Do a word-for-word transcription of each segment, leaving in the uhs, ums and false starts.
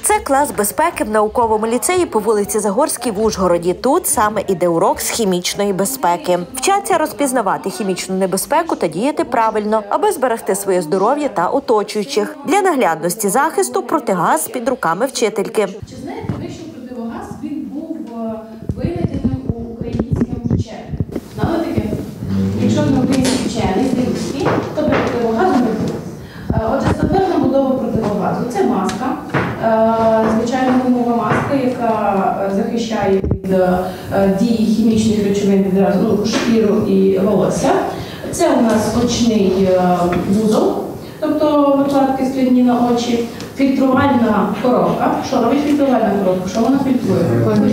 Це клас безпеки в науковому ліцеї по вулиці Загорській в Ужгороді. Тут саме іде урок з хімічної безпеки. Вчаться розпізнавати хімічну небезпеку та діяти правильно, аби зберегти своє здоров'я та оточуючих. Для наглядності захисту протигаз під руками вчительки. Чи знаєте ви, що противогаз він був винайдений у українським вченим? Знали таке? Якщо не український вчений, український, то противогаз не був. Отже, стандартна будова противогазу – це маска, звичайно гумова маска, яка захищає від дії хімічних речовин відразу, ну, шкіру і волосся. Це у нас очний вузол, тобто викладки скляні на очі. Фільтрувальна коробка. Що робить фільтрувальна коробка? Що вона фільтрує?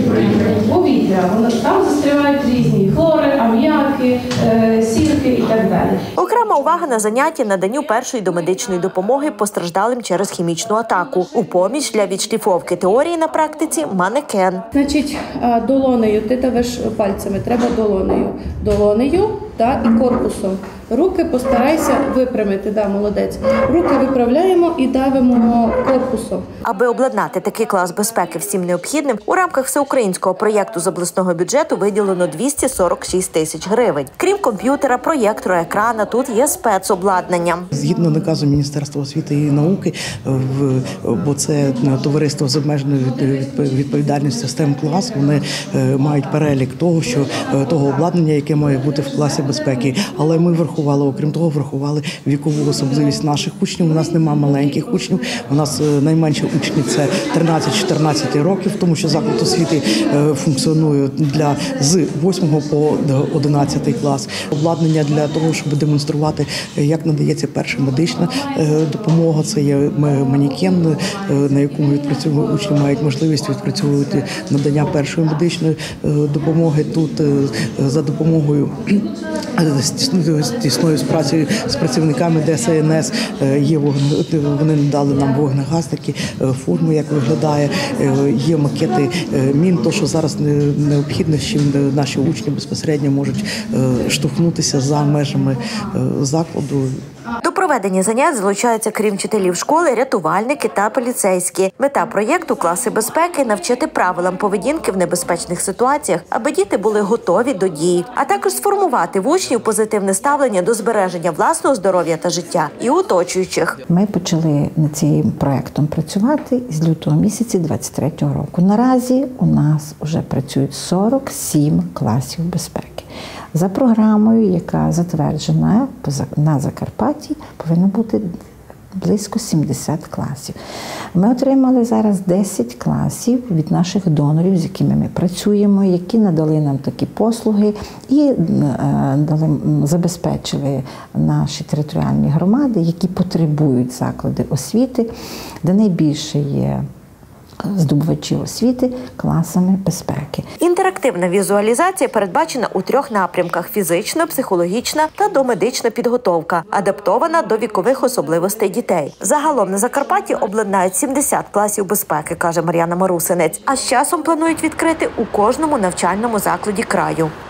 Повітря. Там застрівають різні хлори, аміаки, сірки і так далі. Окрема увага на заняття наданню першої домедичної допомоги постраждалим через хімічну атаку. У поміч для відшліфовки теорії на практиці – манекен. Значить, долонею, ти давиш пальцями, треба долонею. Долонею та і корпусом. Руки постарайся випрямити, да, молодець. Руки виправляємо і давимо корпусом. Аби обладнати такий клас безпеки всім необхідним, у рамках всеукраїнського проєкту з обласного бюджету виділено двісті сорок шість тисяч гривень. Крім комп'ютера, проєктора, екрана, тут є спецобладнання. Згідно наказу Міністерства освіти і науки, бо це товариство з обмеженою відповідальністю STEM клас, вони мають перелік того, що того обладнання, яке має бути в класі безпеки. Але ми врахували, окрім того, врахували вікову особливість наших учнів. У нас немає маленьких учнів. У нас найменші учні – це тринадцять-чотирнадцять років, тому що заклад освіти функціонує для з восьмого по одинадцятий клас. Обладнання для того, щоб демонструвати, як надається перша медична допомога. Це є манекен, на якому відпрацьовують учні, мають можливість відпрацьовувати надання першої медичної допомоги. Тут за допомогою тісною співпраці з працівниками Д С Н С є вони надали нам вогнегасники, форму, як виглядає, є макети мін, то що зараз необхідно, з чим наші учні безпосередньо можуть штовхнутися за межами закладу. До проведення занять залучаються, крім вчителів школи, рятувальники та поліцейські. Мета проєкту «Класи безпеки» – навчити правилам поведінки в небезпечних ситуаціях, аби діти були готові до дій, а також сформувати в учнів позитивне ставлення до збереження власного здоров'я та життя і оточуючих. Ми почали над цим проєктом працювати з лютого місяця двадцять третього року. Наразі у нас вже працюють сорок сім класів безпеки. За програмою, яка затверджена на Закарпатті, повинно бути близько сімдесят класів. Ми отримали зараз десять класів від наших донорів, з якими ми працюємо, які надали нам такі послуги і дали, забезпечили наші територіальні громади, які потребують заклади освіти, де найбільше є здобувачів освіти класами безпеки. Інтерактивна візуалізація передбачена у трьох напрямках – фізична, психологічна та домедична підготовка, адаптована до вікових особливостей дітей. Загалом на Закарпатті обладнають сімдесят класів безпеки, каже Мар'яна Марусинець, а з часом планують відкрити у кожному навчальному закладі краю.